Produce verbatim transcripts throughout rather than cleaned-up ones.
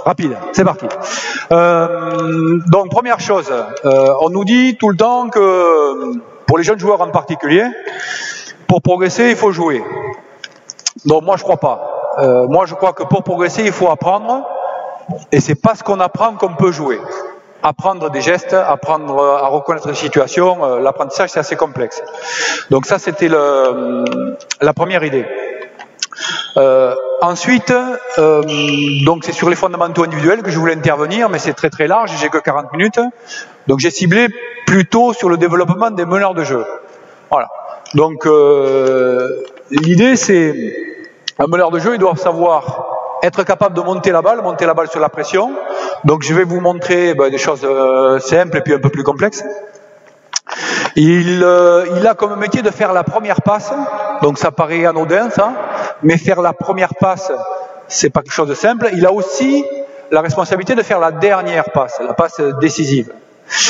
rapide, c'est parti. Euh, donc première chose, euh, on nous dit tout le temps que pour les jeunes joueurs en particulier, pour progresser il faut jouer. Donc moi je crois pas. Euh, moi je crois que pour progresser il faut apprendre, et c'est pas ce qu'on apprend qu'on peut jouer. Apprendre des gestes, apprendre à reconnaître les situations, euh, l'apprentissage c'est assez complexe. Donc ça c'était le, la première idée. Euh, ensuite, euh, donc c'est sur les fondamentaux individuels que je voulais intervenir, mais c'est très très large, j'ai que quarante minutes. Donc j'ai ciblé plutôt sur le développement des meneurs de jeu. Voilà. Donc euh, l'idée c'est, un meneur de jeu il doit savoir être capable de monter la balle, monter la balle sur la pression. Donc je vais vous montrer ben, des choses euh, simples et puis un peu plus complexes. Il, euh, il a comme métier de faire la première passe, donc ça paraît anodin ça, mais faire la première passe, c'est pas quelque chose de simple. Il a aussi la responsabilité de faire la dernière passe, la passe décisive. Ok ?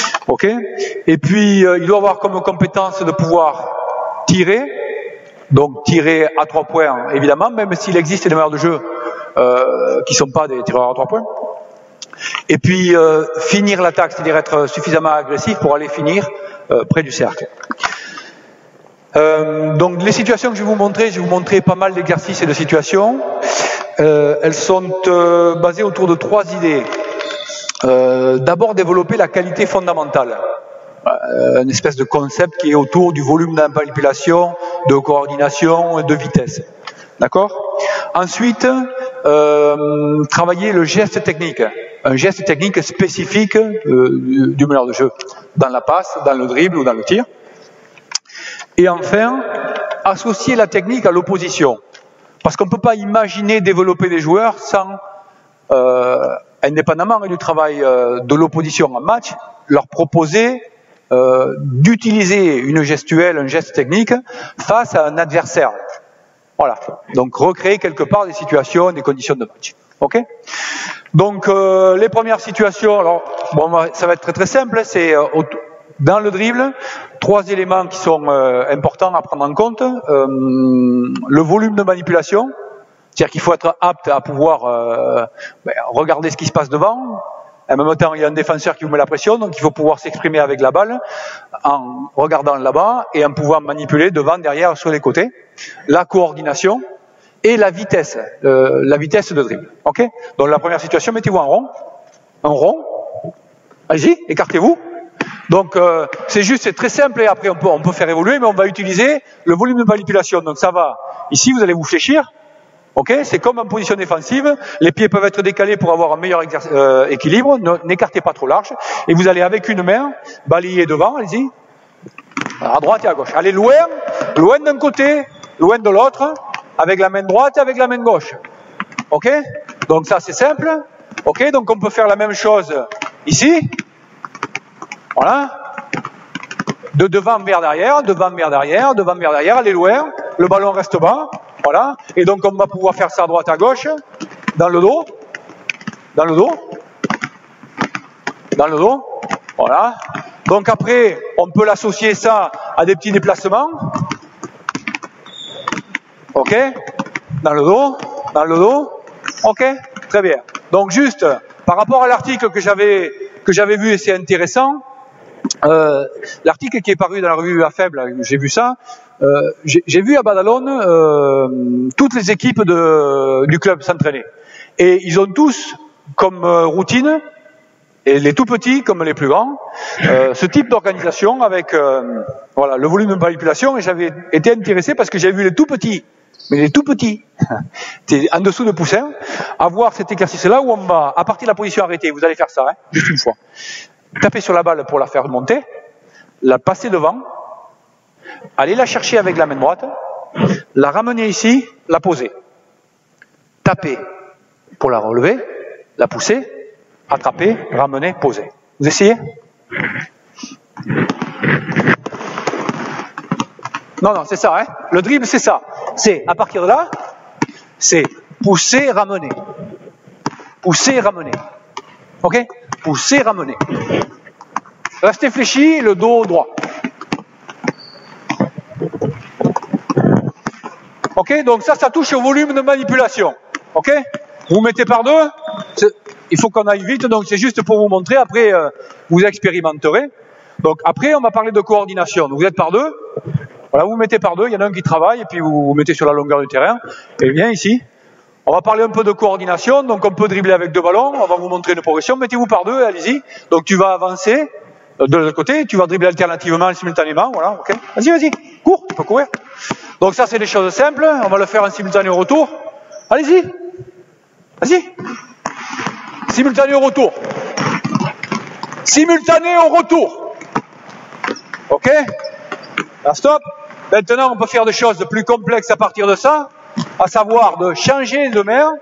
Et puis euh, il doit avoir comme compétence de pouvoir tirer, donc tirer à trois points évidemment, même s'il existe des meneurs de jeu euh, qui sont pas des tireurs à trois points. Et puis euh, finir l'attaque, c'est-à-dire être suffisamment agressif pour aller finir euh, près du cercle. Euh, donc les situations que je vais vous montrer, je vais vous montrer pas mal d'exercices et de situations. Euh, elles sont euh, basées autour de trois idées. Euh, D'abord développer la qualité fondamentale, euh, une espèce de concept qui est autour du volume de manipulation, de coordination et de vitesse. D'accord ? Ensuite, euh, travailler le geste technique, un geste technique spécifique euh, du, du meneur de jeu, dans la passe, dans le dribble ou dans le tir. Et enfin, associer la technique à l'opposition. Parce qu'on ne peut pas imaginer développer des joueurs sans, euh, indépendamment du travail euh, de l'opposition en match, leur proposer euh, d'utiliser une gestuelle, un geste technique face à un adversaire. Voilà. Donc recréer quelque part des situations, des conditions de match. Ok ? Donc euh, les premières situations, alors bon, ça va être très très simple, c'est euh, dans le dribble, trois éléments qui sont euh, importants à prendre en compte. Euh, le volume de manipulation, c'est-à-dire qu'il faut être apte à pouvoir euh, ben, regarder ce qui se passe devant. En même temps, il y a un défenseur qui vous met la pression, donc il faut pouvoir s'exprimer avec la balle en regardant là-bas et en pouvant manipuler devant, derrière, sur les côtés. La coordination et la vitesse, euh, la vitesse de dribble. Ok ? Donc la première situation, mettez-vous en rond, en rond. Allez-y, écartez-vous. Donc euh, c'est juste, c'est très simple et après on peut, on peut faire évoluer, mais on va utiliser le volume de manipulation. Donc ça va. Ici, vous allez vous fléchir. Ok, c'est comme en position défensive, les pieds peuvent être décalés pour avoir un meilleur euh, équilibre, n'écartez pas trop large, et vous allez avec une main balayer devant, allez-y, à droite et à gauche. Allez loin, loin d'un côté, loin de l'autre, avec la main droite et avec la main gauche. Ok, donc ça c'est simple. Ok, donc on peut faire la même chose ici, voilà, de devant vers derrière, devant vers derrière, devant vers derrière, allez loin, le ballon reste bas. Voilà, et donc on va pouvoir faire ça à droite à gauche, dans le dos, dans le dos, dans le dos, voilà. Donc après, on peut l'associer ça à des petits déplacements, ok, dans le dos, dans le dos, ok, très bien. Donc juste, par rapport à l'article que j'avais que j'avais vu et c'est intéressant, euh, l'article qui est paru dans la revue A Faible, j'ai vu ça. Euh, j'ai vu à Badalone euh, toutes les équipes de, du club s'entraîner. Et ils ont tous comme euh, routine, et les tout petits comme les plus grands, euh, ce type d'organisation avec euh, voilà, le volume de manipulation. Et j'avais été intéressé parce que j'ai vu les tout petits, mais les tout petits, en dessous de poussin, avoir cet exercice-là où on va, à partir de la position arrêtée, vous allez faire ça, hein, juste une fois. Taper sur la balle pour la faire monter, la passer devant, allez la chercher avec la main droite, la ramener ici, la poser. Taper pour la relever, la pousser, attraper, ramener, poser. Vous essayez ? Non, non, c'est ça, hein. Le dribble, c'est ça. C'est, à partir de là, c'est pousser, ramener. Pousser, ramener. Ok ? Pousser, ramener. Restez fléchi, le dos droit. Ok, donc ça, ça touche au volume de manipulation. Ok, vous mettez par deux, il faut qu'on aille vite, donc c'est juste pour vous montrer, après euh, vous expérimenterez. Donc après on va parler de coordination, donc vous êtes par deux, voilà, vous vous mettez par deux, il y en a un qui travaille, et puis vous vous mettez sur la longueur du terrain, et bien ici, on va parler un peu de coordination, donc on peut dribbler avec deux ballons, on va vous montrer une progression, mettez-vous par deux, allez-y, donc tu vas avancer de l'autre côté, tu vas dribbler alternativement, simultanément, voilà, ok, vas-y, vas-y, cours, tu peux courir. Donc ça c'est des choses simples, on va le faire en simultané au retour, allez-y, vas-y, simultané au retour, simultané au retour, ok, là stop. Maintenant on peut faire des choses plus complexes à partir de ça, à savoir de changer de main,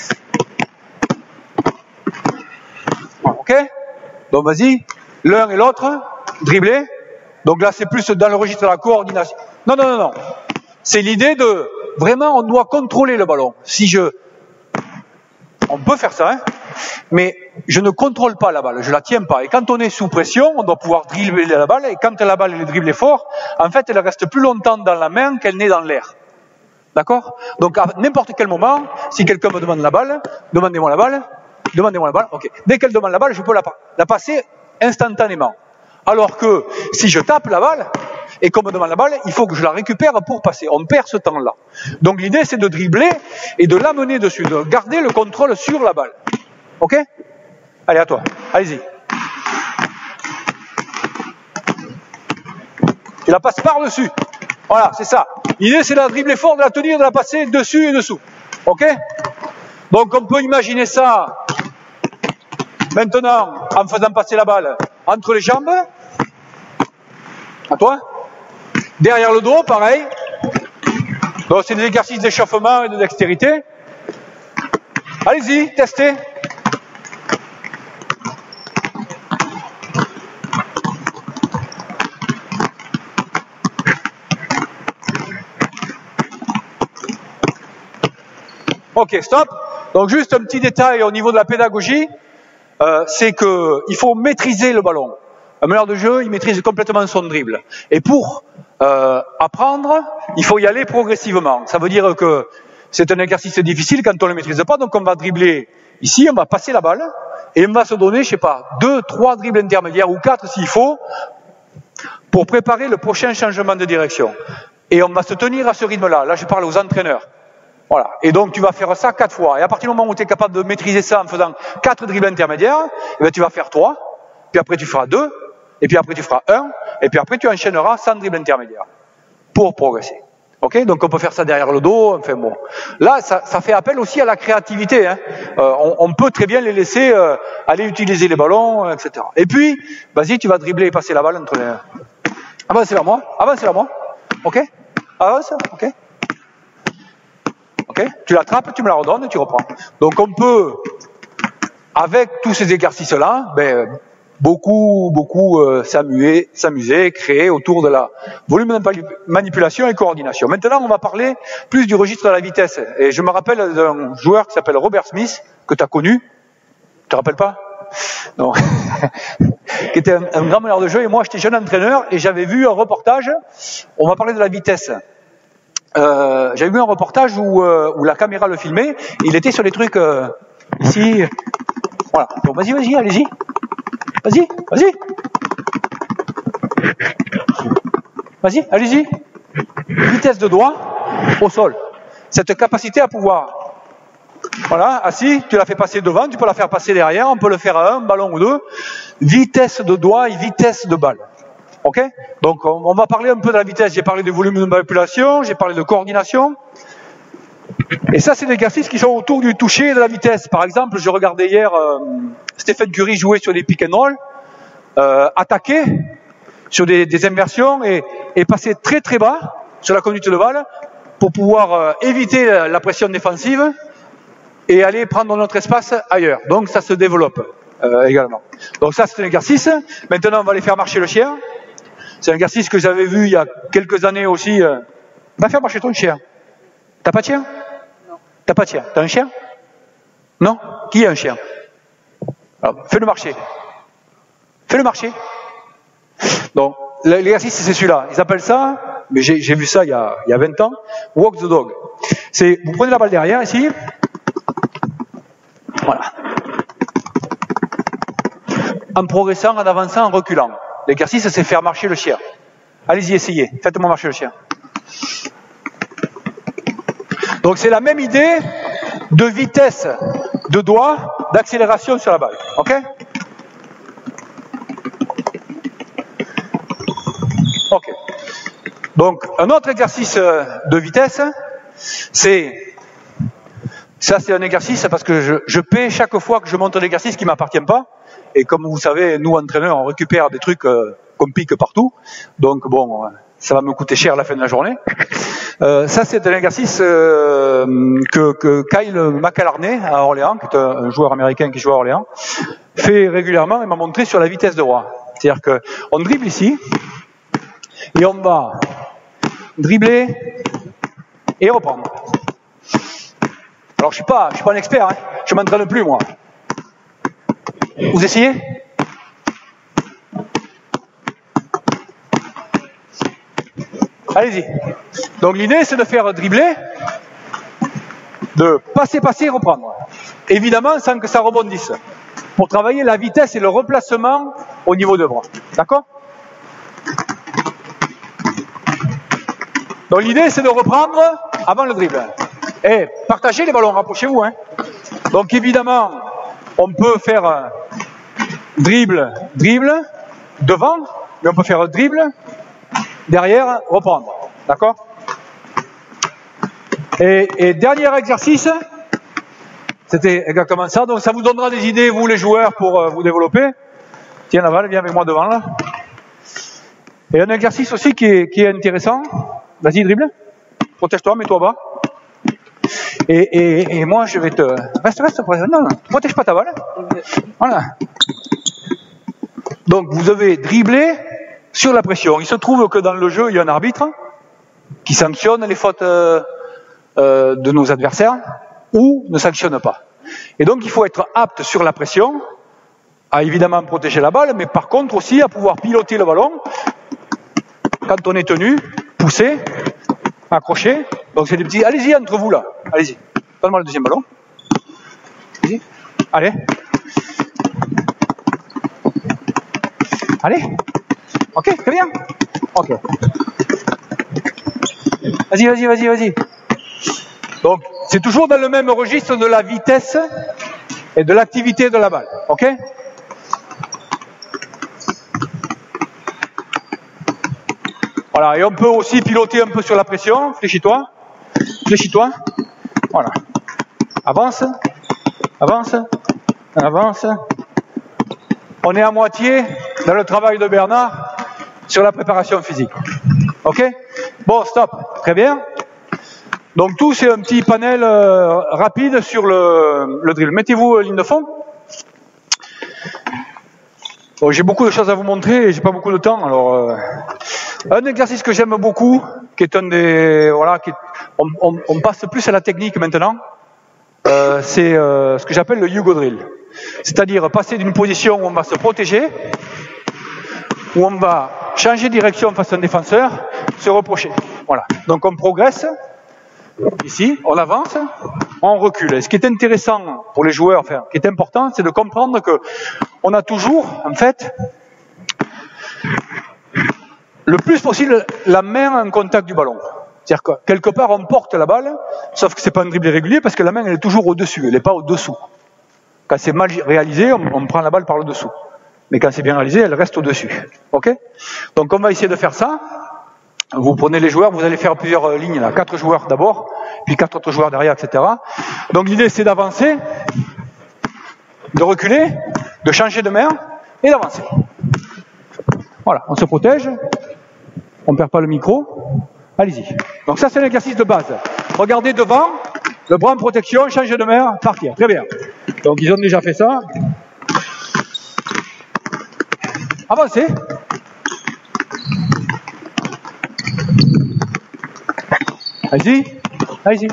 ok, donc vas-y, l'un et l'autre, dribbler, donc là c'est plus dans le registre de la coordination, non non non non, c'est l'idée de, vraiment on doit contrôler le ballon, si je, on peut faire ça, hein, mais je ne contrôle pas la balle, je la tiens pas, et quand on est sous pression, on doit pouvoir dribbler la balle, et quand la balle est driblée fort, en fait elle reste plus longtemps dans la main qu'elle n'est dans l'air, d'accord? Donc à n'importe quel moment, si quelqu'un me demande la balle, demandez-moi la balle, demandez-moi la balle, ok, dès qu'elle demande la balle, je peux la, la passer instantanément, alors que si je tape la balle, et qu'on me demande la balle, il faut que je la récupère pour passer. On perd ce temps-là. Donc l'idée, c'est de dribbler et de l'amener dessus, de garder le contrôle sur la balle. Ok? Allez, à toi. Allez-y. Tu la passes par-dessus. Voilà, c'est ça. L'idée, c'est de la dribbler fort, de la tenir, de la passer dessus et dessous. Ok? Donc on peut imaginer ça maintenant en faisant passer la balle entre les jambes. À toi. Derrière le dos, pareil. Donc c'est des exercices d'échauffement et de dextérité. Allez-y, testez. Ok, stop. Donc juste un petit détail au niveau de la pédagogie, euh, c'est qu'il faut maîtriser le ballon. Un meneur de jeu, il maîtrise complètement son dribble. Et pour euh, apprendre, il faut y aller progressivement. Ça veut dire que c'est un exercice difficile quand on ne le maîtrise pas, donc on va dribbler ici, on va passer la balle, et on va se donner, je sais pas, deux, trois dribbles intermédiaires, ou quatre s'il faut, pour préparer le prochain changement de direction. Et on va se tenir à ce rythme-là. Là, je parle aux entraîneurs. Voilà. Et donc, tu vas faire ça quatre fois. Et à partir du moment où tu es capable de maîtriser ça en faisant quatre dribbles intermédiaires, eh bien, tu vas faire trois, puis après tu feras deux, et puis après tu feras un, et puis après tu enchaîneras sans dribble intermédiaire pour progresser. Ok, donc on peut faire ça derrière le dos. Enfin bon, là ça, ça fait appel aussi à la créativité. Hein. Euh, on, on peut très bien les laisser euh, aller utiliser les ballons, et cetera. Et puis, vas-y, tu vas dribbler et passer la balle entre les. Avancez vers moi, avancez vers moi. Ok, avance. Ok, ok. Tu l'attrapes, tu me la redonnes et tu reprends. Donc on peut, avec tous ces exercices-là, ben beaucoup, beaucoup euh, s'amuser, s'amuser, créer autour de la volume de manipulation et coordination. Maintenant, on va parler plus du registre de la vitesse. Et je me rappelle d'un joueur qui s'appelle Robert Smith, que tu as connu. Tu te rappelles pas? Non. Qui était un, un grand meneur de jeu. Et moi, j'étais jeune entraîneur et j'avais vu un reportage. On va parler de la vitesse. Euh, j'avais vu un reportage où, euh, où la caméra le filmait. Il était sur les trucs euh, ici. Voilà. Donc, vas-y, vas-y, allez-y. Vas-y, vas-y. Vas-y, allez-y. Vitesse de doigt au sol. Cette capacité à pouvoir, voilà, assis, tu la fais passer devant, tu peux la faire passer derrière, on peut le faire à un ballon ou deux. Vitesse de doigt et vitesse de balle. Ok? Donc, on, on va parler un peu de la vitesse. J'ai parlé de volume de manipulation, j'ai parlé de coordination. Et ça, c'est des exercices qui sont autour du toucher et de la vitesse. Par exemple, je regardais hier euh, Stephen Curry jouer sur des pick and roll, euh, attaquer sur des, des inversions et, et passer très très bas sur la conduite de balle pour pouvoir euh, éviter la, la pression défensive et aller prendre notre espace ailleurs. Donc ça se développe euh, également. Donc ça, c'est un exercice. Maintenant, on va aller faire marcher le chien. C'est un exercice que j'avais vu il y a quelques années aussi. Euh, va faire marcher ton chien. T'as pas de chien? Non. T'as pas de chien? T'as un chien? Non? Qui a un chien? Alors, fais-le marcher. Fais-le marcher. Donc, l'exercice, c'est celui-là. Ils appellent ça, mais j'ai vu ça il y, a, il y a vingt ans, walk the dog. C'est, vous prenez la balle derrière, ici. Voilà. en progressant, en avançant, en reculant. L'exercice, c'est faire marcher le chien. Allez-y, essayez. Faites-moi marcher le chien. Donc c'est la même idée de vitesse de doigt, d'accélération sur la balle. Ok? Ok. Donc un autre exercice de vitesse, c'est... Ça c'est un exercice parce que je, je paie chaque fois que je monte un exercice qui ne m'appartient pas. Et comme vous savez, nous entraîneurs, on récupère des trucs euh, qu'on pique partout. Donc bon, ça va me coûter cher à la fin de la journée. Euh, ça c'est un exercice euh, que, que Kyle McAlarney à Orléans, qui est un, un joueur américain qui joue à Orléans, fait régulièrement et m'a montré sur la vitesse de doigt. C'est-à-dire qu'on dribble ici, et on va dribbler et reprendre. Alors je suis pas, je suis pas un expert, hein. Je m'entraîne plus moi. Vous essayez? Allez-y. Donc l'idée c'est de faire dribbler, de passer, passer et reprendre. Évidemment sans que ça rebondisse. Pour travailler la vitesse et le replacement au niveau de bras. D'accord? Donc l'idée c'est de reprendre avant le dribble. Et partagez les ballons, rapprochez-vous. Hein. Donc évidemment, on peut faire dribble, dribble, devant, mais on peut faire dribble, derrière, reprendre. D'accord? et, et dernier exercice, c'était exactement ça. Donc ça vous donnera des idées, vous les joueurs, pour euh, vous développer. Tiens Laval, viens avec moi devant là. Et un exercice aussi qui est, qui est intéressant. Vas-y, dribble. Protège-toi, mets-toi bas. Et, et, et moi, je vais te... Reste, reste, non, non, protège pas ta balle. Voilà. Donc, vous devez dribbler sur la pression. Il se trouve que dans le jeu, il y a un arbitre qui sanctionne les fautes euh, euh, de nos adversaires ou ne sanctionne pas. Et donc, il faut être apte sur la pression, à évidemment protéger la balle, mais par contre aussi à pouvoir piloter le ballon quand on est tenu, pousser, accrocher. Donc c'est des petits... Allez-y entre vous là. Allez-y. Donne-moi le deuxième ballon. Allez-y. Allez. Allez. Ok, très bien. Ok. Vas-y, vas-y, vas-y, vas-y. Donc c'est toujours dans le même registre de la vitesse et de l'activité de la balle. Ok? Voilà, et on peut aussi piloter un peu sur la pression. Fléchis-toi. Fléchis-toi. Voilà. Avance. Avance. Avance. On est à moitié dans le travail de Bernard sur la préparation physique. Ok? Bon, stop. Très bien. Donc tout, c'est un petit panel euh, rapide sur le, le drill. Mettez-vous ligne de fond. Bon, j'ai beaucoup de choses à vous montrer et j'ai pas beaucoup de temps. Alors, euh, un exercice que j'aime beaucoup, qui est un des, voilà, qui est, on, on, on passe plus à la technique maintenant. Euh, c'est euh, ce que j'appelle le Yugo drill. C'est-à-dire passer d'une position où on va se protéger, où on va changer de direction face à un défenseur, se reprocher. Voilà. Donc on progresse. Ici, on avance, on recule. Et ce qui est intéressant pour les joueurs, enfin, qui est important, c'est de comprendre que on a toujours, en fait, le plus possible, la main en contact du ballon. C'est-à-dire que quelque part, on porte la balle, sauf que c'est pas un dribble irrégulier parce que la main, elle est toujours au-dessus, elle n'est pas au-dessous. Quand c'est mal réalisé, on, on prend la balle par le dessous. Mais quand c'est bien réalisé, elle reste au-dessus. Ok? Donc, on va essayer de faire ça. Vous prenez les joueurs, vous allez faire plusieurs lignes là, quatre joueurs d'abord, puis quatre autres joueurs derrière, et cetera. Donc l'idée c'est d'avancer, de reculer, de changer de main et d'avancer. Voilà, on se protège, on ne perd pas le micro, allez-y. Donc ça c'est l'exercice de base. Regardez devant, le bras en protection, changer de main, partir, très bien. Donc ils ont déjà fait ça. Avancez. Allez-y, allez-y.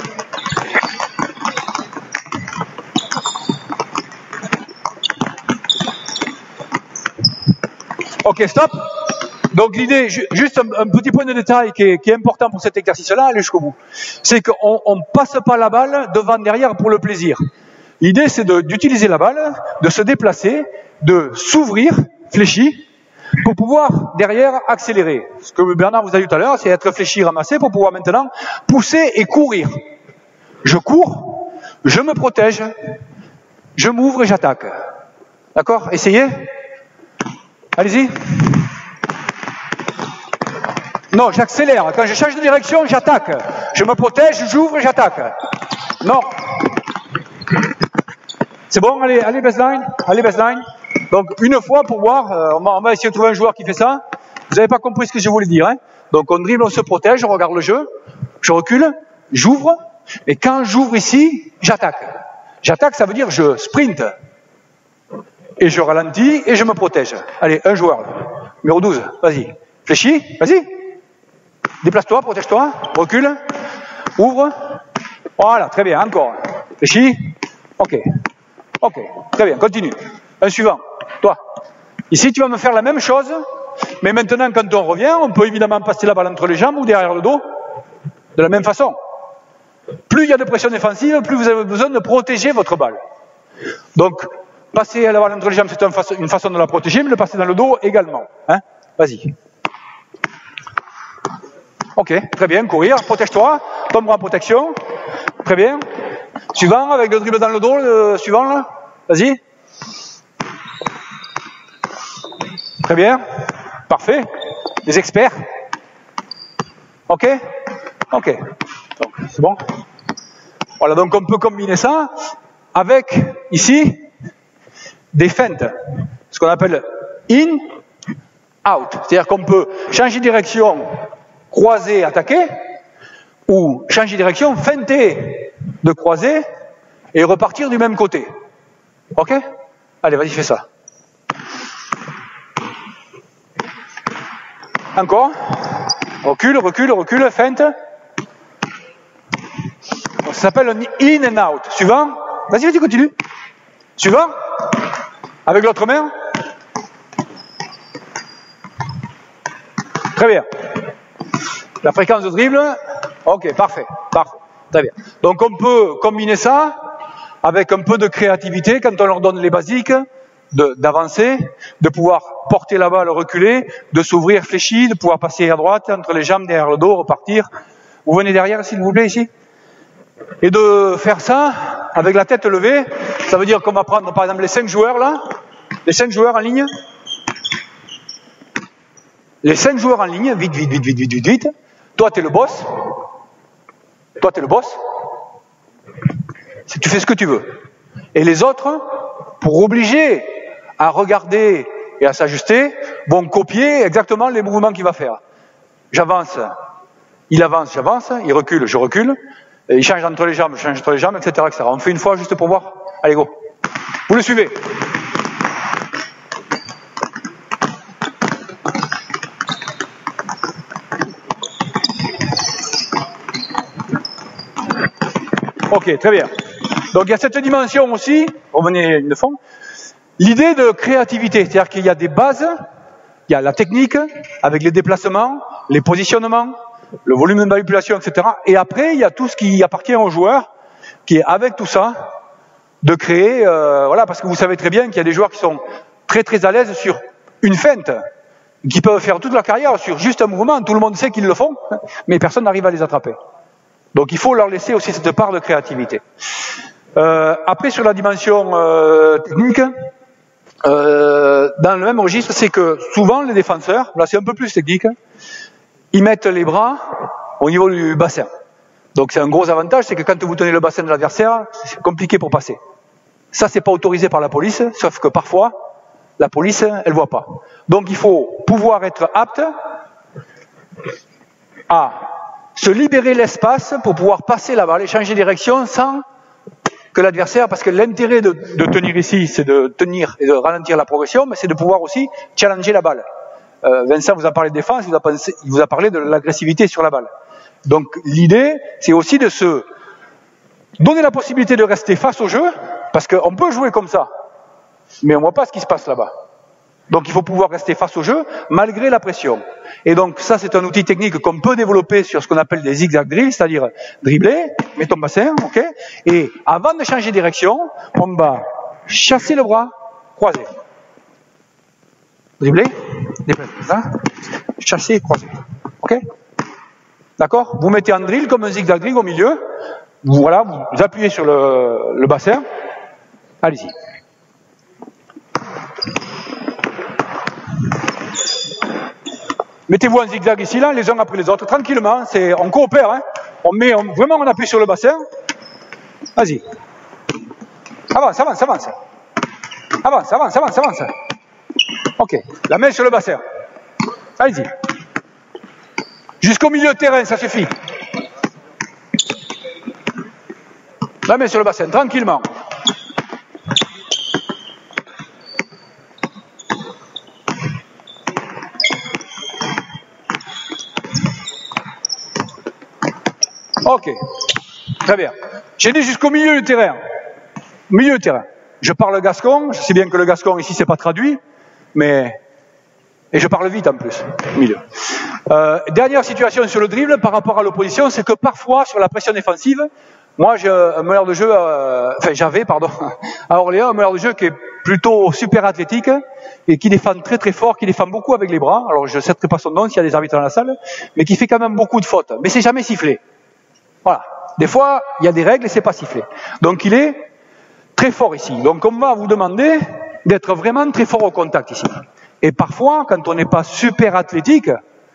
Ok, stop. Donc l'idée, juste un, un petit point de détail qui est, qui est important pour cet exercice-là, aller jusqu'au bout, c'est qu'on ne passe pas la balle devant derrière pour le plaisir. L'idée, c'est d'utiliser la balle, de se déplacer de s'ouvrir, fléchi, pour pouvoir derrière accélérer. Ce que Bernard vous a dit tout à l'heure, c'est être fléchi, ramasser, pour pouvoir maintenant pousser et courir. Je cours, je me protège, je m'ouvre et j'attaque. D'accord? Essayez. Allez-y. Non, j'accélère. Quand je change de direction, j'attaque. Je me protège, j'ouvre et j'attaque. Non. C'est bon? Allez, allez, baseline. Allez, baseline. Donc, une fois pour voir, euh, on, va, on va essayer de trouver un joueur qui fait ça. Vous n'avez pas compris ce que je voulais dire. Hein? Donc, on dribble, on se protège, on regarde le jeu. Je recule, j'ouvre. Et quand j'ouvre ici, j'attaque. J'attaque, ça veut dire je sprint. Et je ralentis et je me protège. Allez, un joueur. Là. Numéro douze, vas-y. Fléchis, vas-y. Déplace-toi, protège-toi. Recule. Ouvre. Voilà, très bien, encore. Fléchis. Ok. Ok, très bien, continue. Un suivant. Toi. Ici, tu vas me faire la même chose, mais maintenant, quand on revient, on peut évidemment passer la balle entre les jambes ou derrière le dos, de la même façon. Plus il y a de pression défensive, plus vous avez besoin de protéger votre balle. Donc, passer la balle entre les jambes, c'est une façon, une façon de la protéger, mais le passer dans le dos également. Hein? Vas-y. Ok, très bien, courir, protège-toi, ton bras en protection. Très bien. Suivant, avec le dribble dans le dos, le suivant là. Vas-y. Très bien. Parfait. Des experts. Ok. Ok. Donc, c'est bon. Voilà, donc on peut combiner ça avec, ici, des feintes. Ce qu'on appelle in, out. C'est-à-dire qu'on peut changer de direction, croiser, attaquer, ou changer de direction, feinter de croiser, et repartir du même côté. Ok? Allez, vas-y, fais ça. Encore. Recule, recule, recule, feinte. Donc, ça s'appelle un in and out. Suivant. Vas-y, vas-y, continue. Suivant. Avec l'autre main. Très bien. La fréquence de dribble. Ok, parfait. Parfait. Très bien. Donc on peut combiner ça avec un peu de créativité quand on leur donne les basiques, d'avancer, de, de pouvoir porter la balle, reculer, de s'ouvrir fléchi, de pouvoir passer à droite, entre les jambes, derrière le dos, repartir. Vous venez derrière, s'il vous plaît, ici. Et de faire ça avec la tête levée, ça veut dire qu'on va prendre par exemple les cinq joueurs là, les cinq joueurs en ligne. Les cinq joueurs en ligne, vite, vite, vite, vite, vite, vite, vite. Toi, t'es le boss. Toi, t'es le boss. Tu fais ce que tu veux. Et les autres, pour obliger à regarder et à s'ajuster, vont copier exactement les mouvements qu'il va faire. J'avance, il avance, j'avance, il recule, je recule, et il change entre les jambes, je change entre les jambes, et cetera, et cetera. On fait une fois juste pour voir. Allez, go. Vous le suivez. Ok, très bien. Donc il y a cette dimension aussi, revenez une fois, l'idée de créativité, c'est-à-dire qu'il y a des bases, il y a la technique, avec les déplacements, les positionnements, le volume de manipulation, et cetera. Et après, il y a tout ce qui appartient aux joueurs, qui est avec tout ça, de créer, euh, voilà, parce que vous savez très bien qu'il y a des joueurs qui sont très très à l'aise sur une feinte, qui peuvent faire toute leur carrière sur juste un mouvement, tout le monde sait qu'ils le font, mais personne n'arrive à les attraper. Donc il faut leur laisser aussi cette part de créativité. Euh, après, sur la dimension euh, technique, euh, dans le même registre, c'est que souvent les défenseurs, là c'est un peu plus technique, ils mettent les bras au niveau du bassin. Donc c'est un gros avantage, c'est que quand vous tenez le bassin de l'adversaire, c'est compliqué pour passer. Ça, c'est pas autorisé par la police, sauf que parfois, la police, elle voit pas. Donc il faut pouvoir être apte à se libérer l'espace pour pouvoir passer la balle et changer de direction sans que l'adversaire, parce que l'intérêt de, de tenir ici, c'est de tenir et de ralentir la progression, mais c'est de pouvoir aussi challenger la balle. Euh, Vincent vous a parlé de défense, il vous a, pensé, il vous a parlé de l'agressivité sur la balle. Donc l'idée, c'est aussi de se donner la possibilité de rester face au jeu, parce qu'on peut jouer comme ça, mais on ne voit pas ce qui se passe là-bas. Donc il faut pouvoir rester face au jeu, malgré la pression. Et donc ça, c'est un outil technique qu'on peut développer sur ce qu'on appelle des zigzag drills, c'est-à-dire dribbler, mets ton bassin, ok, et avant de changer de direction, on va chasser le bras, croiser. dribbler, déplacer, là, chasser, croiser. Ok? D'accord? Vous mettez un drill comme un zigzag drill au milieu. Vous, voilà, vous appuyez sur le, le bassin. Allez-y. Mettez-vous en zigzag ici, là, les uns après les autres, tranquillement. C'est, on coopère, hein. On met, on, vraiment, on appuie sur le bassin. Vas-y. Avance, avance, avance. Avance, avance, avance, avance. Ok. La main sur le bassin. Allez-y. Jusqu'au milieu de terrain, ça suffit. La main sur le bassin, tranquillement. Ok, très bien. J'ai dit jusqu'au milieu du terrain. Milieu du terrain. Je parle gascon, je sais bien que le gascon ici c'est pas traduit, mais... Et je parle vite en plus, milieu. Euh, dernière situation sur le dribble par rapport à l'opposition, c'est que parfois sur la pression défensive, moi j'ai un meneur de jeu, euh, enfin j'avais, pardon, à Orléans, un meneur de jeu qui est plutôt super athlétique et qui défend très très fort, qui défend beaucoup avec les bras. Alors je ne citerai pas son nom s'il y a des arbitres dans la salle, mais qui fait quand même beaucoup de fautes. Mais c'est jamais sifflé. Voilà. Des fois, il y a des règles et c'est pas sifflé. Donc il est très fort ici. Donc on va vous demander d'être vraiment très fort au contact ici. Et parfois, quand on n'est pas super athlétique,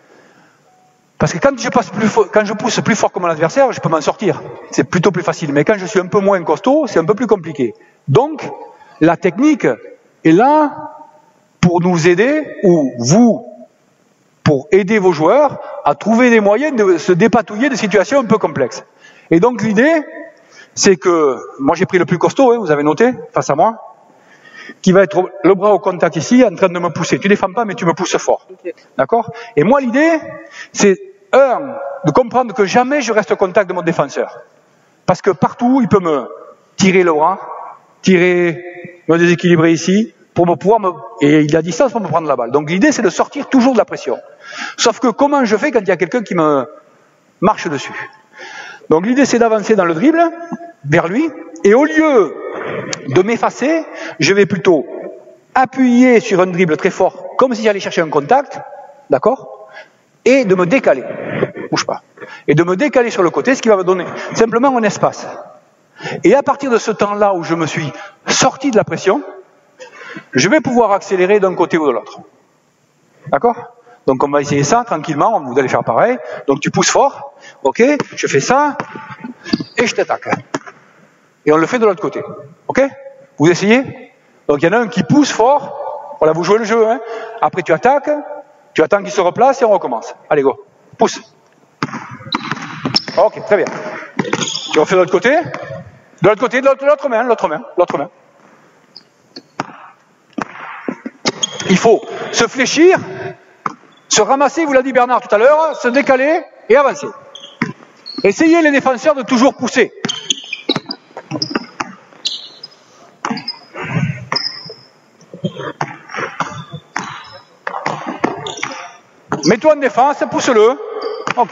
parce que quand je, passe plus fort, quand je pousse plus fort que mon adversaire, je peux m'en sortir. C'est plutôt plus facile. Mais quand je suis un peu moins costaud, c'est un peu plus compliqué. Donc, la technique est là pour nous aider, ou vous, pour aider vos joueurs à trouver des moyens de se dépatouiller de situations un peu complexes. Et donc l'idée, c'est que, moi j'ai pris le plus costaud, hein, vous avez noté, face à moi, qui va être le bras au contact ici, en train de me pousser. Tu défends pas, mais tu me pousses fort. Okay. D'accord? Et moi l'idée, c'est, un, de comprendre que jamais je reste au contact de mon défenseur. Parce que partout, il peut me tirer le bras, tirer, me déséquilibrer ici, pour me pouvoir me, et il a distance pour me prendre la balle. Donc l'idée, c'est de sortir toujours de la pression. Sauf que comment je fais quand il y a quelqu'un qui me marche dessus? Donc l'idée, c'est d'avancer dans le dribble, vers lui, et au lieu de m'effacer, je vais plutôt appuyer sur un dribble très fort, comme si j'allais chercher un contact, d'accord? Et de me décaler, bouge pas, et de me décaler sur le côté, ce qui va me donner simplement un espace. Et à partir de ce temps-là où je me suis sorti de la pression, je vais pouvoir accélérer d'un côté ou de l'autre. D'accord? Donc on va essayer ça tranquillement, vous allez faire pareil. Donc tu pousses fort, ok, je fais ça, et je t'attaque. Et on le fait de l'autre côté, ok? Vous essayez? Donc il y en a un qui pousse fort, voilà, vous jouez le jeu, hein. Après tu attaques, tu attends qu'il se replace et on recommence. Allez, go, pousse. Ok, très bien. Et on fait de l'autre côté, de l'autre côté, de l'autre main, l'autre main, l'autre main. Il faut se fléchir, se ramasser, vous l'a dit Bernard tout à l'heure, se décaler et avancer. Essayez les défenseurs de toujours pousser. Mets-toi en défense, pousse-le. Ok.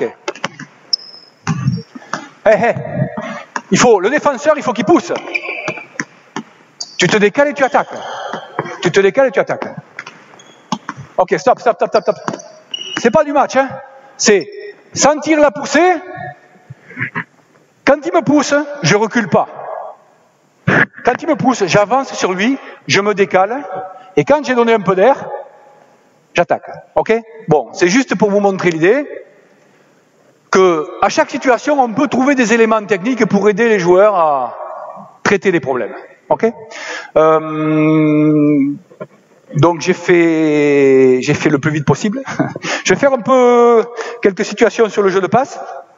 Hey, hey. Il faut, le défenseur, il faut qu'il pousse. Tu te décales et tu attaques. Tu te décales et tu attaques. Ok, stop, stop, stop, stop, stop. C'est pas du match, hein. C'est sentir la poussée. Quand il me pousse, je recule pas. Quand il me pousse, j'avance sur lui, je me décale, et quand j'ai donné un peu d'air, j'attaque. Ok? Bon, c'est juste pour vous montrer l'idée que à chaque situation, on peut trouver des éléments techniques pour aider les joueurs à traiter les problèmes. Ok? Euh, donc j'ai fait, j'ai fait le plus vite possible. Je vais faire un peu quelques situations sur le jeu de passe.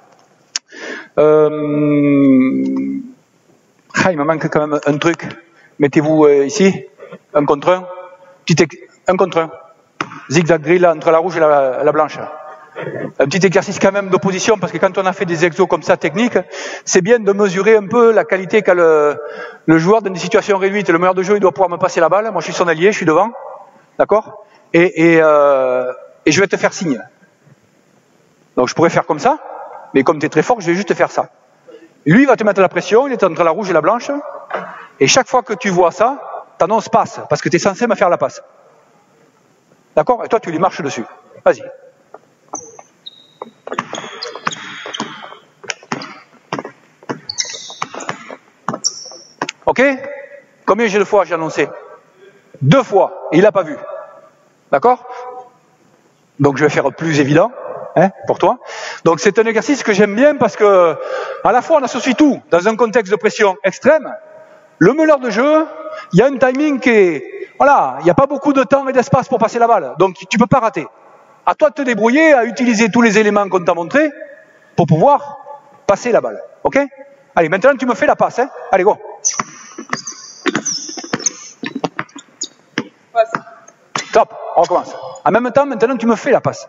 Euh, ah, il me manque quand même un truc. Mettez-vous euh, ici, un contre un, petit un contre un. Zigzag drill entre la rouge et la, la blanche. Un petit exercice quand même d'opposition, parce que quand on a fait des exos comme ça techniques, c'est bien de mesurer un peu la qualité qu'a le, le joueur dans des situations réduites. Le meneur de jeu, il doit pouvoir me passer la balle. Moi, je suis son allié, je suis devant. D'accord? Et, et, euh, et je vais te faire signe. Donc, je pourrais faire comme ça, mais comme tu es très fort, je vais juste faire ça. Lui, il va te mettre la pression, il est entre la rouge et la blanche, et chaque fois que tu vois ça, t'annonces passe, parce que tu es censé me faire la passe. D'accord? Et toi, tu les marches dessus. Vas-y. Ok? Combien de fois j'ai annoncé? Deux fois. Et il n'a pas vu. D'accord? Donc je vais faire plus évident, hein, pour toi. Donc c'est un exercice que j'aime bien parce que, à la fois, on associe tout. Dans un contexte de pression extrême, le meneur de jeu, il y a un timing qui est... Voilà, il n'y a pas beaucoup de temps et d'espace pour passer la balle. Donc tu ne peux pas rater. À toi de te débrouiller, à utiliser tous les éléments qu'on t'a montrés pour pouvoir passer la balle. Ok? Allez, maintenant tu me fais la passe. Hein. Allez, go. Top, on recommence. En même temps, maintenant tu me fais la passe.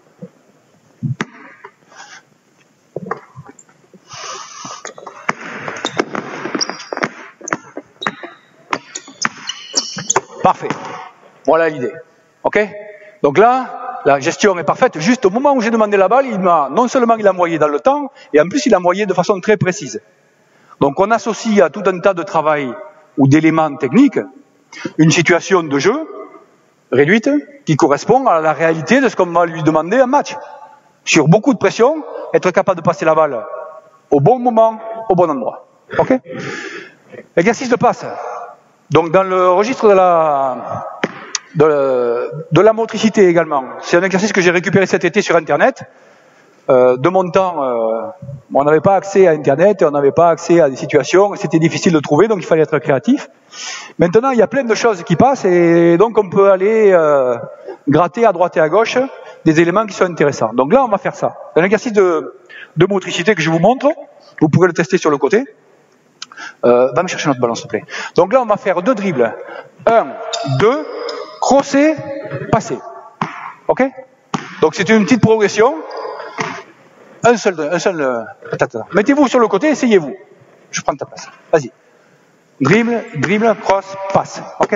Parfait. Voilà l'idée. Ok? Donc là, la gestion est parfaite. Juste au moment où j'ai demandé la balle, il m'a non seulement il a envoyé dans le temps, et en plus il a envoyé de façon très précise. Donc on associe à tout un tas de travail ou d'éléments techniques une situation de jeu réduite qui correspond à la réalité de ce qu'on va lui demander en match. Sur beaucoup de pression, être capable de passer la balle au bon moment, au bon endroit. Ok? Exercice de passe. Donc dans le registre de la, de, de la motricité également, c'est un exercice que j'ai récupéré cet été sur Internet. Euh, de mon temps, euh, on n'avait pas accès à Internet, on n'avait pas accès à des situations, c'était difficile de trouver, donc il fallait être créatif. Maintenant, il y a plein de choses qui passent, et donc on peut aller euh, gratter à droite et à gauche des éléments qui sont intéressants. Donc là, on va faire ça. Un exercice de, de motricité que je vous montre, vous pourrez le tester sur le côté. Euh, va me chercher notre ballon, s'il te plaît. Donc là, on va faire deux dribbles. Un, deux, crosser, passer. Ok? Donc c'est une petite progression. Un seul, un seul. Euh, Mettez-vous sur le côté, essayez-vous. Je prends ta place. Vas-y. Dribble, dribble, cross, passe. Ok?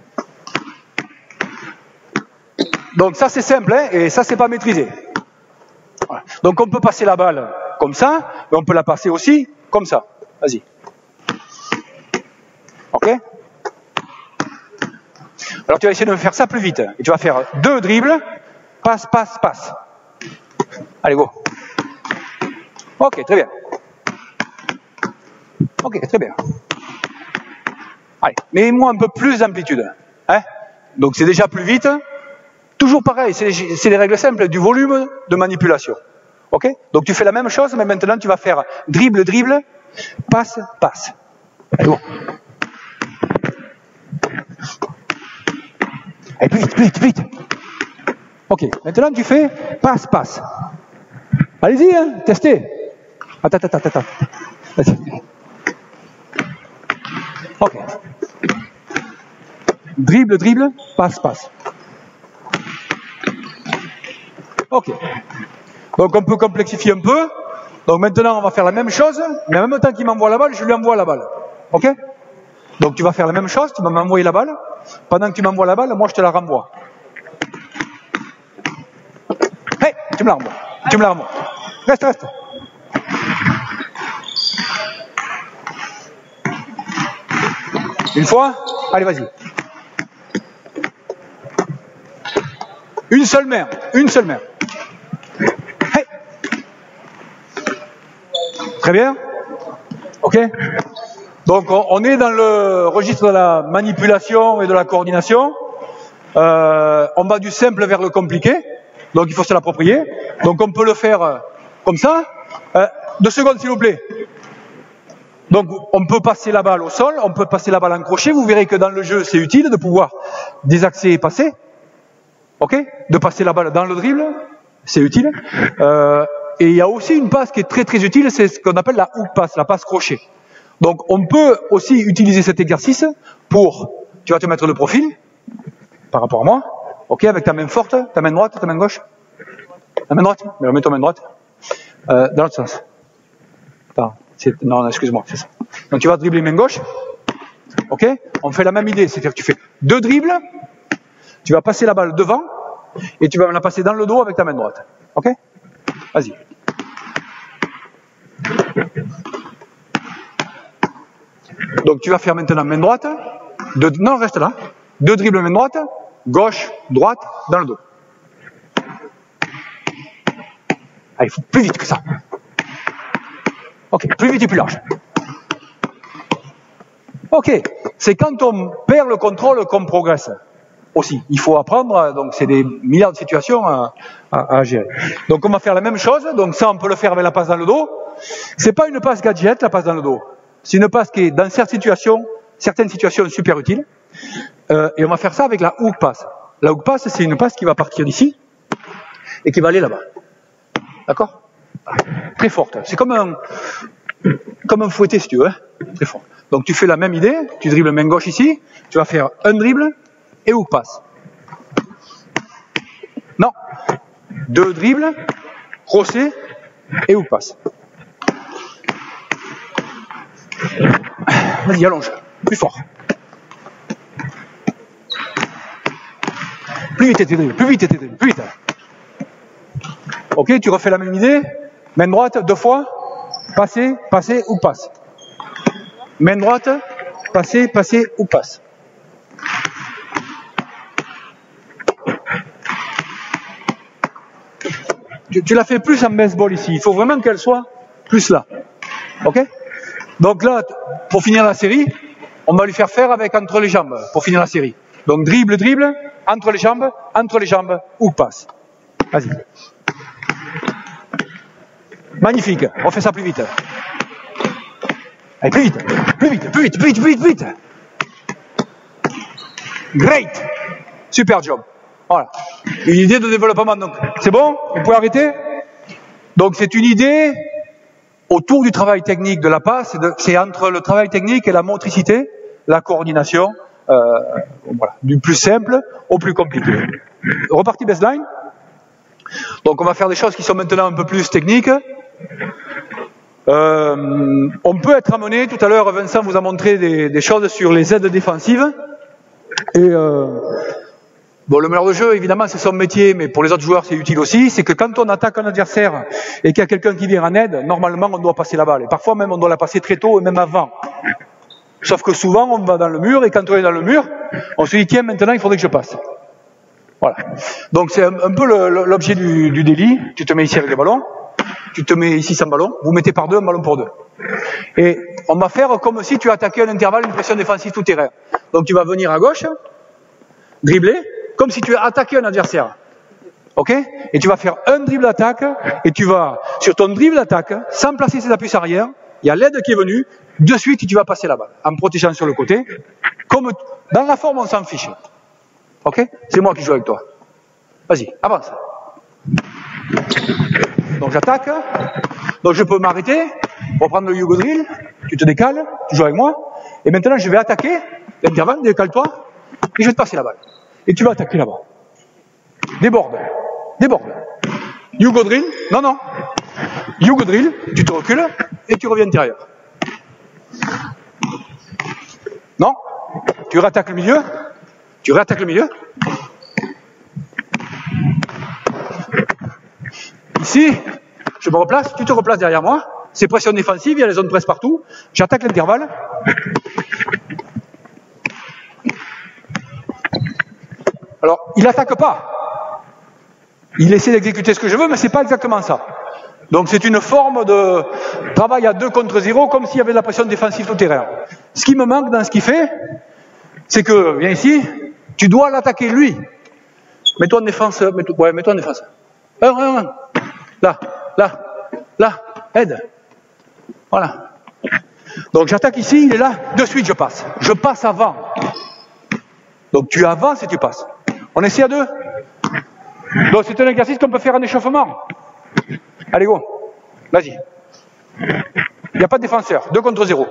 Donc ça c'est simple, hein, et ça c'est pas maîtrisé. Voilà. Donc on peut passer la balle comme ça, mais on peut la passer aussi comme ça. Vas-y. Ok? Alors tu vas essayer de me faire ça plus vite. Et tu vas faire deux dribbles, passe, passe, passe. Allez, go. Ok, très bien. Ok, très bien. Allez, mets-moi un peu plus d'amplitude. Hein? Donc c'est déjà plus vite. Toujours pareil, c'est les règles simples du volume de manipulation. Ok? Donc tu fais la même chose, mais maintenant tu vas faire dribble, dribble, passe, passe. Allez, go. Allez, plus vite, plus vite, plus vite. Ok, maintenant tu fais passe, passe. Allez-y, hein, testez. Attends, attends, attends, attends. Ok. Dribble, dribble, passe, passe. Ok. Donc on peut complexifier un peu. Donc maintenant on va faire la même chose, mais en même temps qu'il m'envoie la balle, je lui envoie la balle. Ok? Donc tu vas faire la même chose, tu vas m'envoyer la balle. Pendant que tu m'envoies la balle, moi je te la renvoie. Hey, tu me la renvoies. Tu me la renvoies. Reste, reste. Une fois? Allez, vas-y. Une seule main. Une seule main. Hey. Très bien. Ok? Donc on est dans le registre de la manipulation et de la coordination. Euh, on va du simple vers le compliqué. Donc il faut se l'approprier. Donc on peut le faire comme ça. Euh, deux secondes s'il vous plaît. Donc on peut passer la balle au sol, on peut passer la balle en crochet. Vous verrez que dans le jeu c'est utile de pouvoir désaxer et passer. Ok? De passer la balle dans le dribble, c'est utile. Euh, et il y a aussi une passe qui est très très utile, c'est ce qu'on appelle la hook pass, la passe crochet. Donc on peut aussi utiliser cet exercice pour, tu vas te mettre de profil, par rapport à moi, ok, avec ta main forte, ta main droite, ta main gauche. La main droite, mais mets ta main droite. Euh, dans l'autre sens. Attends, non, excuse-moi, c'est ça. Donc tu vas dribbler main gauche, ok, on fait la même idée, c'est-à-dire que tu fais deux dribbles, tu vas passer la balle devant, et tu vas me la passer dans le dos avec ta main droite. Ok? Vas-y. Donc tu vas faire maintenant main droite, deux, non reste là, deux dribbles main droite, gauche, droite, dans le dos. Allez, plus vite que ça. Ok, plus vite et plus large. Ok, c'est quand on perd le contrôle qu'on progresse. Aussi, il faut apprendre, donc c'est des milliards de situations à, à, à gérer. Donc on va faire la même chose, donc ça on peut le faire avec la passe dans le dos. C'est pas une passe gadget, la passe dans le dos. C'est une passe qui est dans certaines situations, certaines situations super utile. Euh, et on va faire ça avec la hook pass. La hook pass, c'est une passe qui va partir d'ici et qui va aller là-bas. D'accord? Très forte. C'est comme un, comme un fouetté, si tu veux. Hein, très fort. Donc tu fais la même idée, tu dribbles main gauche ici, tu vas faire un dribble et hook pass. Non. Deux dribbles, crossé et hook pass. Vas-y, allonge. Plus fort. Plus vite et tes dribbles, plus vite et tes dribbles, plus vite. Ok, tu refais la même idée. Main droite, deux fois. Passer, passer ou passe. Main droite, passer, passer ou passe. Tu, tu la fais plus en baseball ici. Il faut vraiment qu'elle soit plus là. Ok? Donc là, pour finir la série, on va lui faire faire avec entre les jambes, pour finir la série. Donc dribble, dribble, entre les jambes, entre les jambes, ou passe. Vas-y. Magnifique, on fait ça plus vite. Allez, plus vite, plus vite, plus vite, plus vite, plus vite, plus vite. Great. Super job. Voilà. Une idée de développement, donc. C'est bon? Vous pouvez arrêter? Donc c'est une idée autour du travail technique de la passe, c'est entre le travail technique et la motricité, la coordination, euh, voilà, du plus simple au plus compliqué. Reparti baseline. Donc on va faire des choses qui sont maintenant un peu plus techniques. Euh, on peut être amené, tout à l'heure Vincent vous a montré des, des choses sur les aides défensives. Et euh, bon, le meneur de jeu, évidemment, c'est son métier, mais pour les autres joueurs, c'est utile aussi. C'est que quand on attaque un adversaire et qu'il y a quelqu'un qui vient en aide, normalement, on doit passer la balle. Et parfois même, on doit la passer très tôt et même avant. Sauf que souvent, on va dans le mur et quand on est dans le mur, on se dit, tiens, maintenant, il faudrait que je passe. Voilà. Donc, c'est un, un peu l'objet du, du délit. Tu te mets ici avec le ballon. Tu te mets ici sans ballon. Vous mettez par deux, un ballon pour deux. Et on va faire comme si tu attaquais un intervalle, une pression défensive tout terrain. Donc, tu vas venir à gauche, dribbler, comme si tu attaquais un adversaire. Ok? Et tu vas faire un dribble d'attaque, et tu vas, sur ton dribble d'attaque, sans placer ses appuis arrière, il y a l'aide qui est venue, de suite tu vas passer la balle, en protégeant sur le côté. Comme dans la forme, on s'en fiche. Ok? C'est moi qui joue avec toi. Vas-y, avance. Donc j'attaque. Donc je peux m'arrêter, reprendre le Yugo Drill, tu te décales, tu joues avec moi, et maintenant je vais attaquer, l'intervalle, décale-toi, et je vais te passer la balle. Et tu vas attaquer là-bas. Déborde. Déborde. Yugo Drill. Non, non. Yugo Drill. Tu te recules et tu reviens intérieur. Non. Tu réattaques le milieu. Tu réattaques le milieu. Ici, je me replace. Tu te replaces derrière moi. C'est pression défensive. Il y a les zones presse partout. J'attaque l'intervalle. Alors, il n'attaque pas. Il essaie d'exécuter ce que je veux, mais c'est pas exactement ça. Donc c'est une forme de travail à deux contre zéro, comme s'il y avait de la pression défensive tout terrain. Ce qui me manque dans ce qu'il fait, c'est que, viens ici, tu dois l'attaquer lui. Mets-toi en défense, mets-toi, ouais, mets-toi en défense. Un, un, un. Là, là, là, aide. Voilà. Donc j'attaque ici, il est là, de suite je passe. Je passe avant. Donc tu avances et tu passes. On essaie à deux. Donc c'est un exercice qu'on peut faire en échauffement. Allez, go. Vas-y. Il n'y a pas de défenseur. deux contre zéro.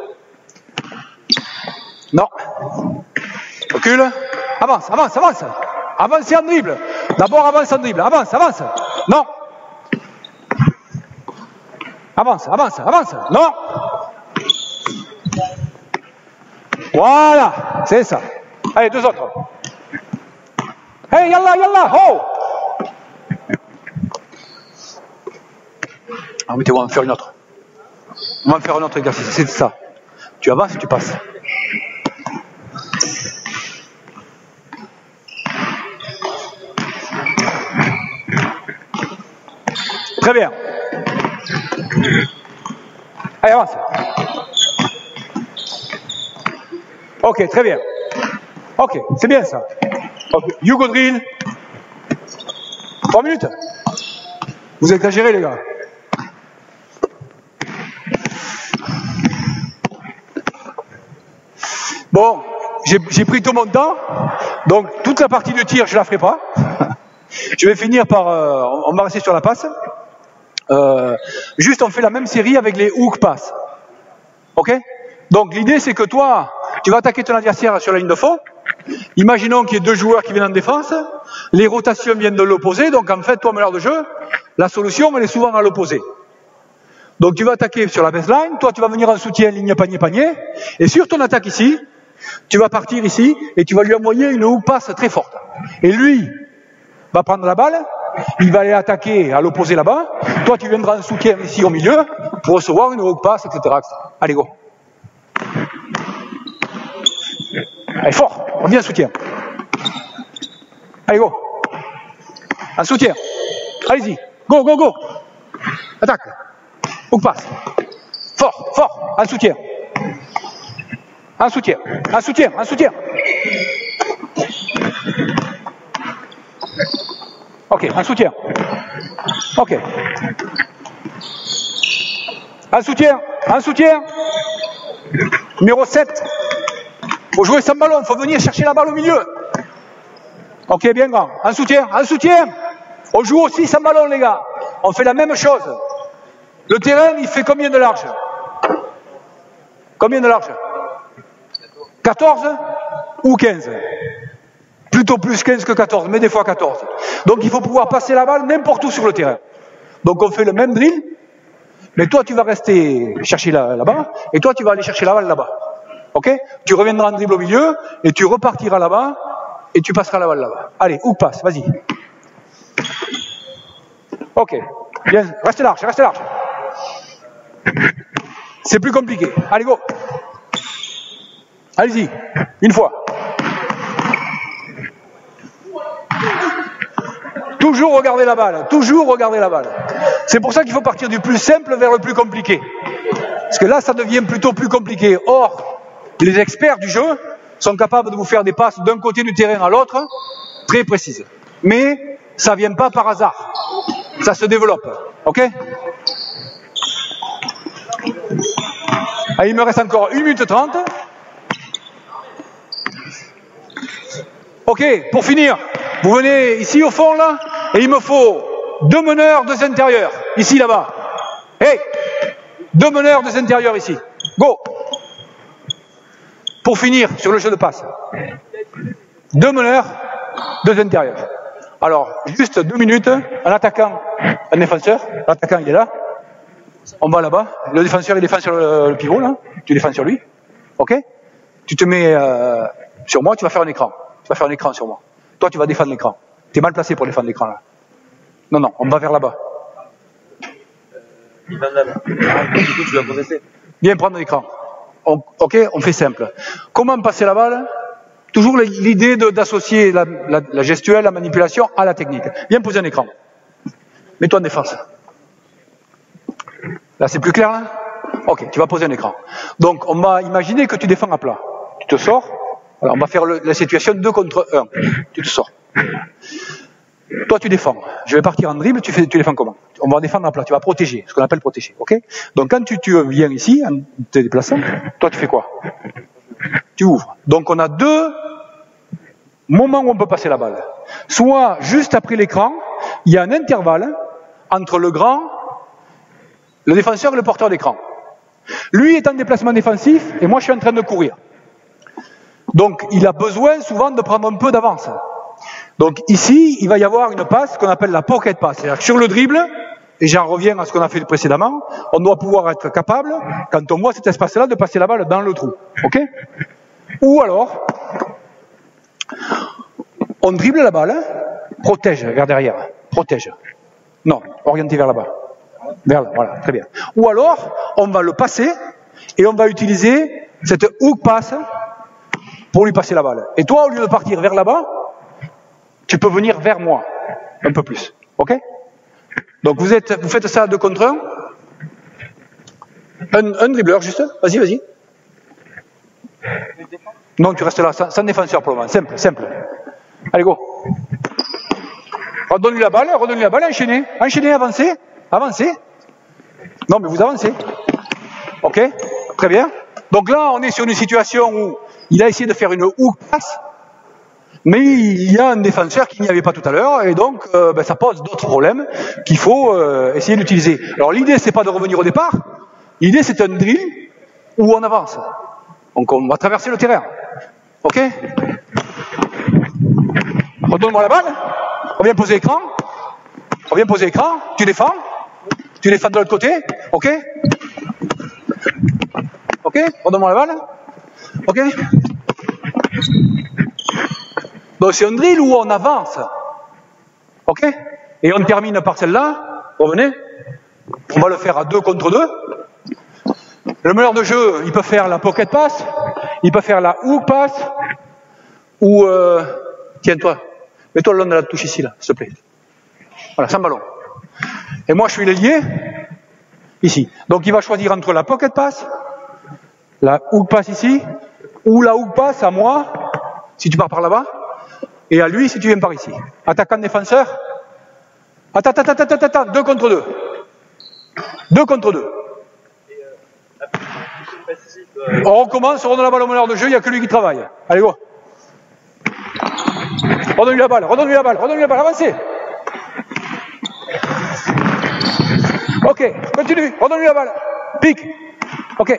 Non. Recule. Avance, avance, avance. Avance en dribble. D'abord avance en dribble. Avance, avance. Non. Avance, avance, avance. Non. Voilà. C'est ça. Allez, deux autres. Hey, yallah, yallah, oh. Ah, mettez-moi, on va en faire une autre. On va en faire un autre exercice, c'est ça. Tu avances et tu passes. Très bien. Allez, avance. Ok, très bien. Ok, c'est bien ça. Okay. Hugo Drill. Trois minutes. Vous exagérez, les gars. Bon, j'ai pris tout mon temps. Donc, toute la partie de tir, je la ferai pas. Je vais finir par... Euh, on va rester sur la passe. Euh, juste, on fait la même série avec les hook pass. Ok? Donc, l'idée, c'est que toi, tu vas attaquer ton adversaire sur la ligne de fond. Imaginons qu'il y ait deux joueurs qui viennent en défense. Les rotations viennent de l'opposé. Donc, en fait, toi, meneur de jeu, la solution, elle est souvent à l'opposé. Donc, tu vas attaquer sur la baseline. Toi, tu vas venir en soutien, ligne panier-panier. Et sur ton attaque ici, tu vas partir ici et tu vas lui envoyer une hook pass très forte. Et lui va prendre la balle, il va aller attaquer à l'opposé là-bas. Toi, tu viendras en soutien ici au milieu pour recevoir une hook pass, et cetera, et cetera. Allez, go. Allez, fort, on vient en soutien. Allez, go. En soutien. Allez-y. Go, go, go. Attaque. Hook pass. Fort, fort, en soutien. En soutien, en soutien, en soutien. Ok, en soutien. Ok. En soutien, en soutien. Numéro sept. Faut jouer sans ballon, faut venir chercher la balle au milieu. Ok, bien grand. En soutien, en soutien. On joue aussi sans ballon, les gars. On fait la même chose. Le terrain, il fait combien de large? Combien de large? quatorze ou quinze? Plutôt plus quinze que quatorze, mais des fois quatorze. Donc il faut pouvoir passer la balle n'importe où sur le terrain. Donc on fait le même drill, mais toi tu vas rester chercher là-bas, et toi tu vas aller chercher la balle là-bas. Ok? Tu reviendras en dribble au milieu, et tu repartiras là-bas, et tu passeras la balle là-bas. Allez, hook passe, vas-y. Ok, bien, reste large, reste large. C'est plus compliqué. Allez, go. Allez-y, une fois. Toujours regarder la balle, toujours regarder la balle. C'est pour ça qu'il faut partir du plus simple vers le plus compliqué. Parce que là, ça devient plutôt plus compliqué. Or, les experts du jeu sont capables de vous faire des passes d'un côté du terrain à l'autre, très précises. Mais ça ne vient pas par hasard. Ça se développe. Ok? Allez, il me reste encore une minute trente. Ok, pour finir, vous venez ici au fond là, et il me faut deux meneurs, deux intérieurs, ici là-bas. Hey, deux meneurs, deux intérieurs ici. Go. Pour finir sur le jeu de passe. Deux meneurs, deux intérieurs. Alors, juste deux minutes, un attaquant, un défenseur. L'attaquant il est là. On va là-bas. Le défenseur il défend sur le, le pivot là. Tu défends sur lui. Ok. Tu te mets euh, sur moi, tu vas faire un écran. Tu vas faire un écran sur moi. Toi, tu vas défendre l'écran. Tu es mal placé pour défendre l'écran, là. Non, non, on va vers là-bas. Il va là-bas. Du coup, tu vas progresser. Viens prendre l'écran. On, ok, on fait simple. Comment passer la balle? Toujours l'idée d'associer la, la, la gestuelle, la manipulation à la technique. Viens poser un écran. Mets-toi en défense. Là, c'est plus clair, là? Ok, tu vas poser un écran. Donc, on va imaginer que tu défends à plat. Tu te sors. Alors, on va faire le, la situation deux contre un. Tu te sors. Toi, tu défends. Je vais partir en dribble, tu, fais, tu défends comment? On va défendre à plat, tu vas protéger, ce qu'on appelle protéger. Ok? Donc, quand tu, tu viens ici, en te déplaçant, toi, tu fais quoi? Tu ouvres. Donc, on a deux moments où on peut passer la balle. Soit, juste après l'écran, il y a un intervalle entre le grand, le défenseur et le porteur d'écran. Lui est en déplacement défensif, et moi, je suis en train de courir. Donc, il a besoin souvent de prendre un peu d'avance. Donc, ici, il va y avoir une passe qu'on appelle la pocket pass. C'est-à-dire que sur le dribble, et j'en reviens à ce qu'on a fait précédemment, on doit pouvoir être capable, quand on voit cet espace-là, de passer la balle dans le trou. Ok? Ou alors, on dribble la balle, protège vers derrière. Protège. Non, orienté vers là-bas. Vers là, voilà, très bien. Ou alors, on va le passer, et on va utiliser cette hook pass pour lui passer la balle. Et toi, au lieu de partir vers là-bas, tu peux venir vers moi, un peu plus. Ok? Donc vous, êtes, vous faites ça à deux contre un. Un, un dribbleur juste. Vas-y, vas-y. Non, tu restes là, sans, sans défenseur pour le moment. Simple, simple. Allez, go. Redonne-lui la balle, redonne-lui la balle, enchaînez. Enchaînez, avancez. Avancez. Non, mais vous avancez. Ok, très bien. Donc là, on est sur une situation où il a essayé de faire une hook pass, mais il y a un défenseur qui n'y avait pas tout à l'heure, et donc euh, ben, ça pose d'autres problèmes qu'il faut euh, essayer d'utiliser. Alors l'idée, c'est pas de revenir au départ. L'idée, c'est un drill où on avance. Donc on va traverser le terrain. Ok? Redonne-moi la balle. On vient poser l'écran. On vient poser l'écran. Tu défends. Tu défends de l'autre côté. Ok? Ok? Redonne-moi la balle. Ok? Donc c'est un drill où on avance. Ok? Et on termine par celle-là. Revenez. On va le faire à deux contre deux. Le meneur de jeu, il peut faire la pocket pass, il peut faire la hook pass, ou euh, tiens-toi, mets-toi le long de la touche ici, là, s'il te plaît. Voilà, sans ballon. Et moi, je suis l'ailier, ici. Donc, il va choisir entre la pocket pass, la hook pass ici, ou la hook pass à moi, si tu pars par là-bas, et à lui, si tu viens par ici. Attaquant, défenseur. Attends, attends, attends, attends, attends, deux contre deux. Deux contre deux. On recommence, on redonne la balle au meneur de jeu, il n'y a que lui qui travaille. Allez, go. Redonne-lui la balle, redonne-lui la balle, redonne-lui la balle, avancez. Ok, continue, redonne-lui la balle. Pique. Ok.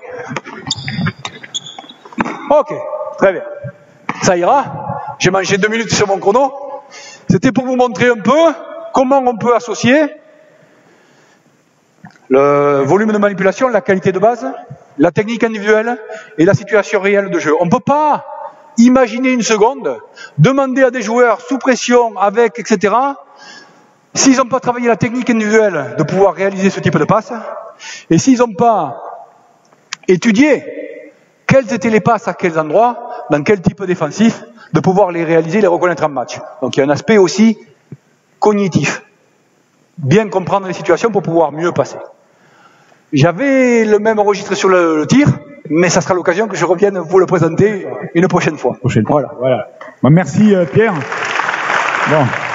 Ok, très bien. Ça ira. J'ai mangé deux minutes sur mon chrono. C'était pour vous montrer un peu comment on peut associer le volume de manipulation, la qualité de base, la technique individuelle et la situation réelle de jeu. On ne peut pas imaginer une seconde, demander à des joueurs sous pression, avec, et cetera, s'ils n'ont pas travaillé la technique individuelle de pouvoir réaliser ce type de passe, et s'ils n'ont pas étudié quelles étaient les passes à quels endroits, dans quel type défensif, de pouvoir les réaliser, les reconnaître en match. Donc il y a un aspect aussi cognitif. Bien comprendre les situations pour pouvoir mieux passer. J'avais le même enregistré sur le, le tir, mais ça sera l'occasion que je revienne vous le présenter une prochaine fois. Prochaine. Voilà. Voilà. Bon, merci euh, Pierre. Bon.